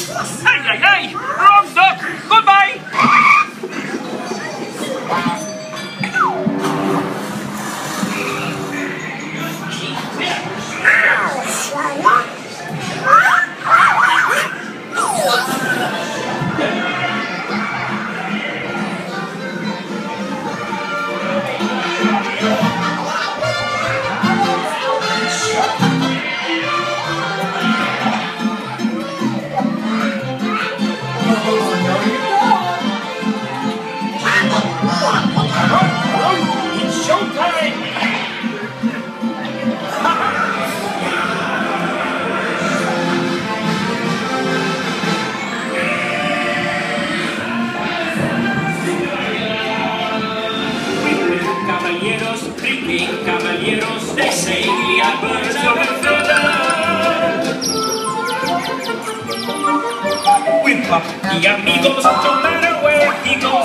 Ay, ay, ay! Wrong duck! Goodbye! It's showtime! Caballeros, Three Caballeros, they say we are birds of a feather. With Papi amigos, no matter where he goes.